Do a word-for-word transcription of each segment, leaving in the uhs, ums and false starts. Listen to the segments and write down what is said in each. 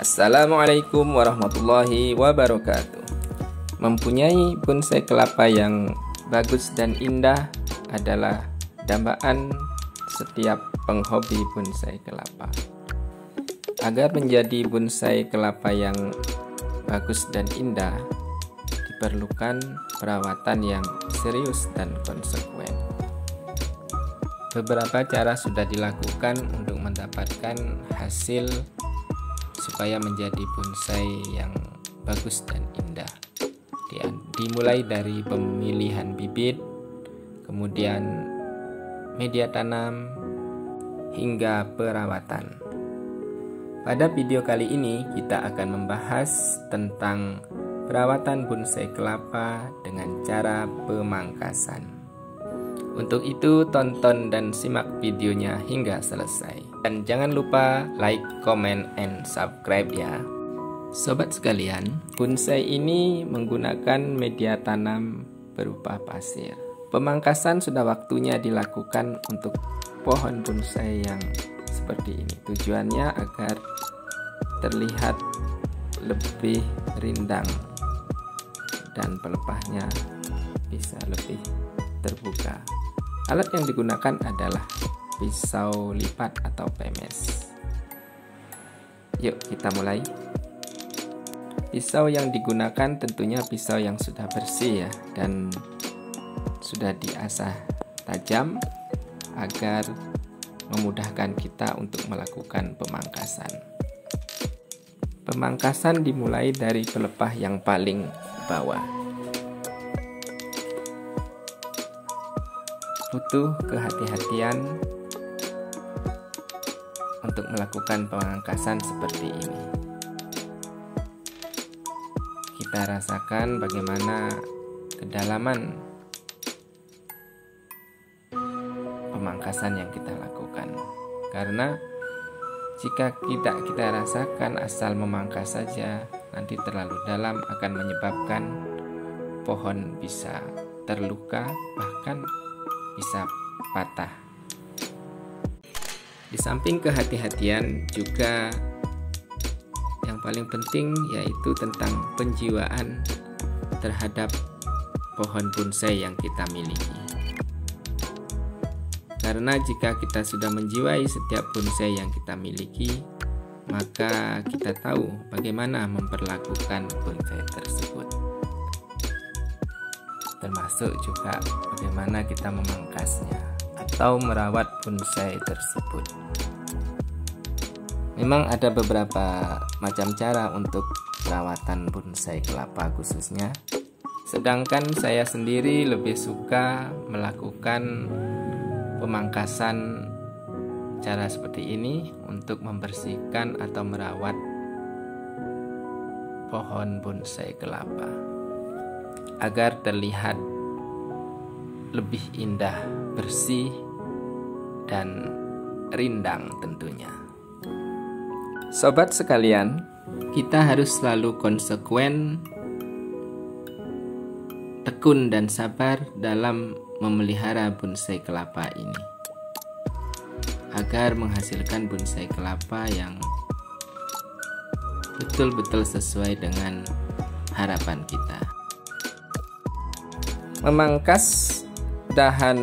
Assalamualaikum warahmatullahi wabarakatuh. Mempunyai bonsai kelapa yang bagus dan indah adalah dambaan setiap penghobi bonsai kelapa. Agar menjadi bonsai kelapa yang bagus dan indah, diperlukan perawatan yang serius dan konsekuen. Beberapa cara sudah dilakukan untuk mendapatkan hasil supaya menjadi bonsai yang bagus dan indah. Dimulai dari pemilihan bibit, kemudian media tanam, hingga perawatan. Pada video kali ini kita akan membahas tentang perawatan bonsai kelapa dengan cara pemangkasan. Untuk itu tonton dan simak videonya hingga selesai. Dan jangan lupa like, comment, and subscribe ya. Sobat sekalian, bonsai ini menggunakan media tanam berupa pasir. Pemangkasan sudah waktunya dilakukan untuk pohon bonsai yang seperti ini. Tujuannya agar terlihat lebih rindang dan pelepahnya bisa lebih terbuka. Alat yang digunakan adalah pisau lipat atau pemes. Yuk kita mulai. Pisau yang digunakan tentunya pisau yang sudah bersih ya, dan sudah diasah tajam agar memudahkan kita untuk melakukan pemangkasan. Pemangkasan dimulai dari pelepah yang paling bawah. Butuh kehati-hatian untuk melakukan pemangkasan seperti ini. Kita rasakan bagaimana kedalaman pemangkasan yang kita lakukan. Karena jika tidak kita rasakan asal memangkas saja, nanti terlalu dalam akan menyebabkan pohon bisa terluka, bahkan bisa patah. Di samping kehati-hatian juga yang paling penting yaitu tentang penjiwaan terhadap pohon bonsai yang kita miliki. Karena jika kita sudah menjiwai setiap bonsai yang kita miliki, maka kita tahu bagaimana memperlakukan bonsai tersebut. Termasuk juga bagaimana kita memangkasnya atau merawat bonsai tersebut. Memang ada beberapa macam cara untuk perawatan bonsai kelapa khususnya. Sedangkan saya sendiri lebih suka melakukan pemangkasan cara seperti ini untuk membersihkan atau merawat pohon bonsai kelapa agar terlihat lebih indah, bersih, dan rindang tentunya. Sobat sekalian, kita harus selalu konsekuen, tekun, dan sabar dalam memelihara bonsai kelapa ini agar menghasilkan bonsai kelapa yang betul-betul sesuai dengan harapan kita. Memangkas dahan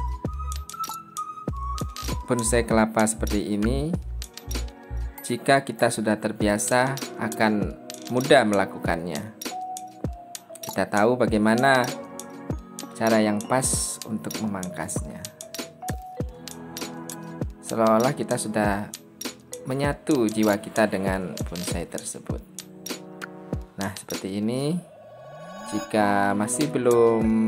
bonsai kelapa seperti ini, jika kita sudah terbiasa akan mudah melakukannya. Kita tahu bagaimana cara yang pas untuk memangkasnya. Seolah-olah kita sudah menyatu jiwa kita dengan bonsai tersebut. Nah, seperti ini. Jika masih belum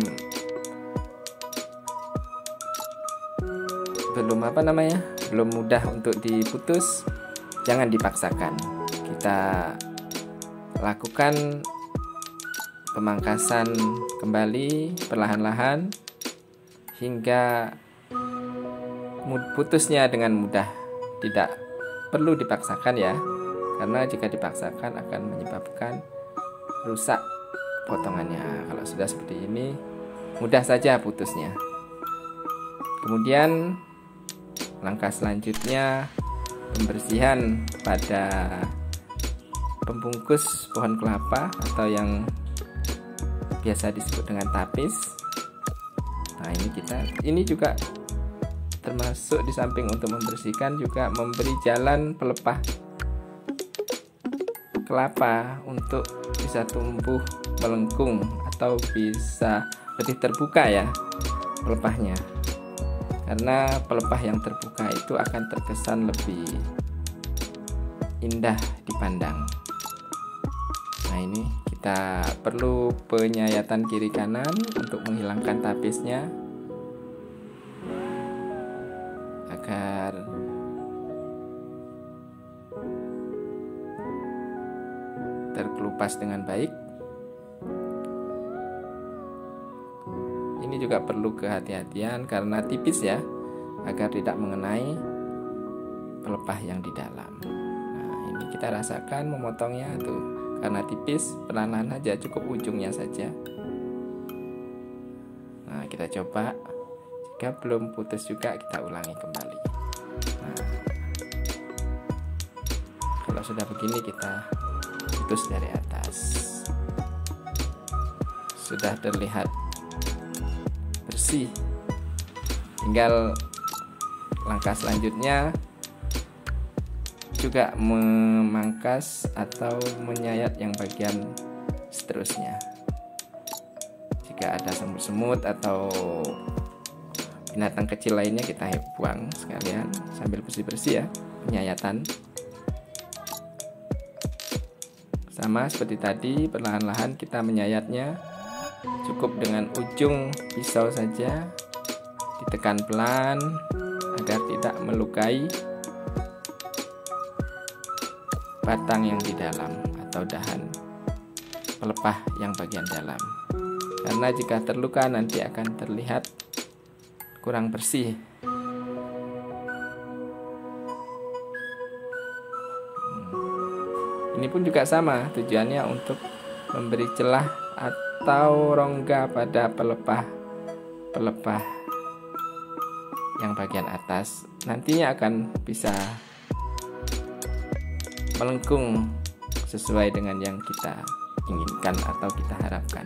belum apa namanya, belum mudah untuk diputus, jangan dipaksakan. Kita lakukan pemangkasan kembali perlahan-lahan hingga putusnya dengan mudah. Tidak perlu dipaksakan ya, karena jika dipaksakan akan menyebabkan rusak potongannya. Kalau sudah seperti ini, mudah saja putusnya. Kemudian langkah selanjutnya pembersihan pada pembungkus pohon kelapa atau yang biasa disebut dengan tapis. Nah, ini kita ini juga termasuk di samping untuk membersihkan juga memberi jalan pelepah kelapa untuk bisa tumbuh melengkung atau bisa lebih terbuka ya pelepahnya. Karena pelepah yang terbuka itu akan terkesan lebih indah dipandang. Nah, ini kita perlu penyayatan kiri kanan untuk menghilangkan tapisnya agar terkelupas dengan baik. Ini juga perlu kehati-hatian karena tipis ya, agar tidak mengenai pelepah yang di dalam. Nah, ini kita rasakan memotongnya tuh, karena tipis, pelan-pelan aja, cukup ujungnya saja. Nah, kita coba. Jika belum putus juga, kita ulangi kembali. Nah, kalau sudah begini, kita putus dari atas. Sudah terlihat bersih. Tinggal langkah selanjutnya juga memangkas atau menyayat yang bagian seterusnya. Jika ada semut-semut atau binatang kecil lainnya, kita buang sekalian sambil bersih-bersih ya, penyayatan. Sama seperti tadi, perlahan-lahan kita menyayatnya. Cukup dengan ujung pisau saja, ditekan pelan agar tidak melukai batang yang di dalam atau dahan pelepah yang bagian dalam. Karena jika terluka nanti akan terlihat kurang bersih. Ini pun juga sama, tujuannya untuk memberi celah atau rongga pada pelepah-pelepah yang bagian atas. Nantinya akan bisa melengkung sesuai dengan yang kita inginkan atau kita harapkan.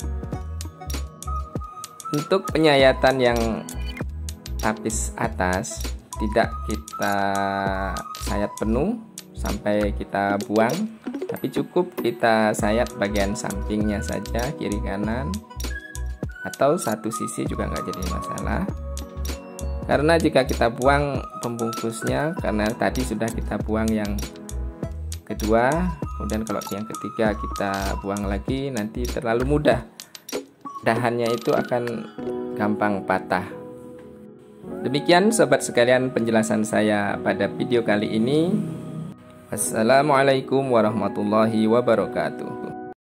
Untuk penyayatan yang tapis atas tidak kita sayat penuh sampai kita buang, tapi cukup kita sayat bagian sampingnya saja, kiri kanan atau satu sisi juga nggak jadi masalah. Karena jika kita buang pembungkusnya, karena tadi sudah kita buang yang kedua, kemudian kalau yang ketiga kita buang lagi, nanti terlalu mudah, dahannya itu akan gampang patah. Demikian sobat sekalian penjelasan saya pada video kali ini. Assalamualaikum warahmatullahi wabarakatuh.